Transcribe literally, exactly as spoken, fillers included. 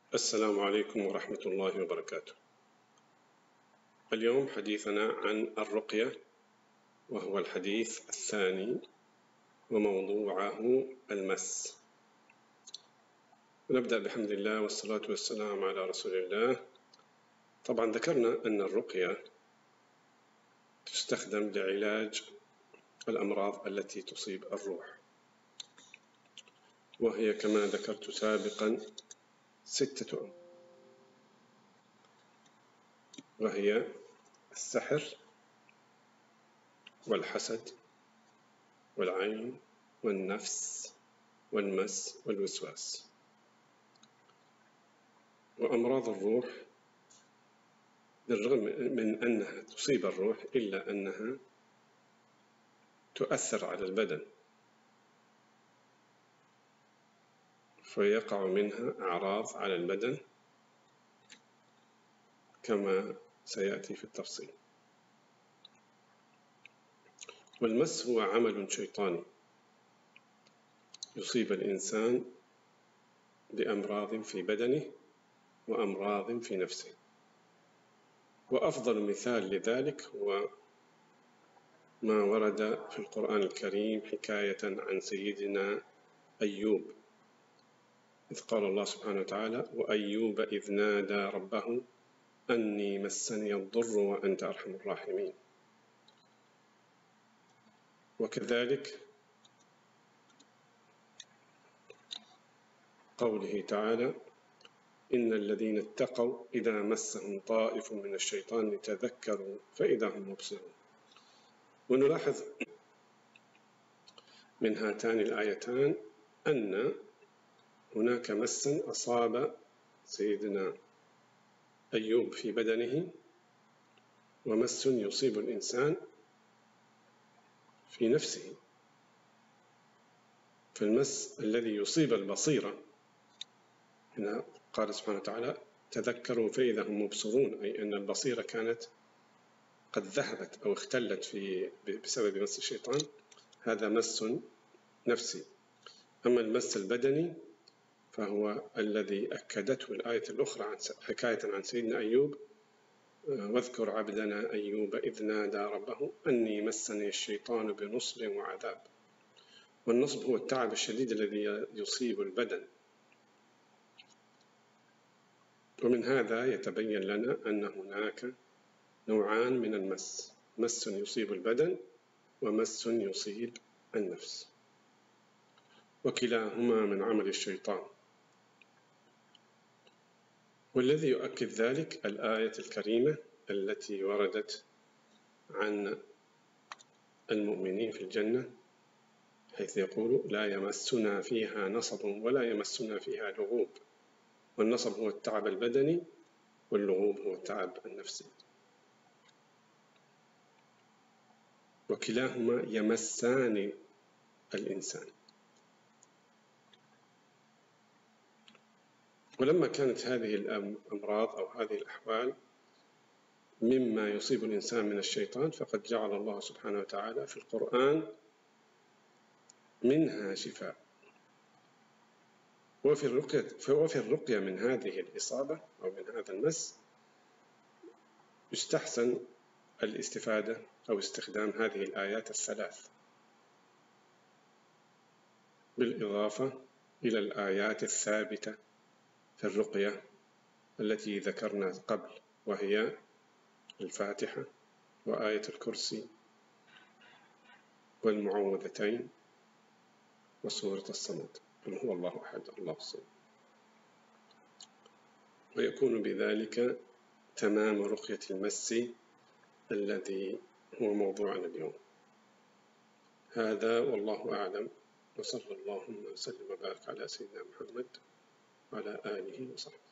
السلام عليكم ورحمة الله وبركاته. اليوم حديثنا عن الرقية، وهو الحديث الثاني وموضوعه المس. نبدأ بحمد الله والصلاة والسلام على رسول الله. طبعا ذكرنا أن الرقية تستخدم لعلاج الأمراض التي تصيب الروح، وهي كما ذكرت سابقا ستة أمور، وهي السحر والحسد والعين والنفس والمس والوسواس. وأمراض الروح بالرغم من أنها تصيب الروح إلا أنها تؤثر على البدن، فيقع منها أعراض على البدن كما سيأتي في التفصيل. والمس هو عمل شيطاني يصيب الإنسان بأمراض في بدنه وأمراض في نفسه، وأفضل مثال لذلك هو ما ورد في القرآن الكريم حكاية عن سيدنا أيوب، إذ قال الله سبحانه وتعالى: وأيوب إذ نادى ربه أني مسني الضر وأنت أرحم الراحمين. وكذلك قوله تعالى: إن الذين اتقوا إذا مسهم طائف من الشيطان تذكروا فإذا هم مبصرون. ونلاحظ من هاتان الآيتان أن هناك مسا أصاب سيدنا أيوب في بدنه، ومس يصيب الإنسان في نفسه. فالمس الذي يصيب البصيرة هنا قال سبحانه وتعالى: تذكروا فإذا هم مبصرون، أي أن البصيرة كانت قد ذهبت أو اختلت في بسبب مس الشيطان. هذا مس نفسي. أما المس البدني فهو الذي أكدته الآية الأخرى عن حكاية عن سيدنا أيوب: واذكر عبدنا أيوب إذ نادى ربه أني مسني الشيطان بنصب وعذاب. والنصب هو التعب الشديد الذي يصيب البدن. ومن هذا يتبين لنا أن هناك نوعان من المس: مس يصيب البدن ومس يصيب النفس، وكلاهما من عمل الشيطان. والذي يؤكد ذلك الآية الكريمة التي وردت عن المؤمنين في الجنة، حيث يقول: لا يمسنا فيها نصب ولا يمسنا فيها لغوب. والنصب هو التعب البدني، واللغوب هو التعب النفسي، وكلاهما يمسان الإنسان. ولما كانت هذه الأمراض أو هذه الأحوال مما يصيب الإنسان من الشيطان، فقد جعل الله سبحانه وتعالى في القرآن منها شفاء. وفي الرقية, وفي الرقية من هذه الإصابة أو من هذا المس يستحسن الاستفادة أو استخدام هذه الآيات الثلاث، بالإضافة إلى الآيات الثابتة في الرقية التي ذكرنا قبل، وهي الفاتحة وآية الكرسي والمعوذتين وسورة الصمد، قل هو الله أحد الله الصمد. ويكون بذلك تمام رقية المس الذي هو موضوعنا اليوم. هذا والله أعلم، وصلى الله وسلم وبارك على سيدنا محمد وعلى آله وصحبه.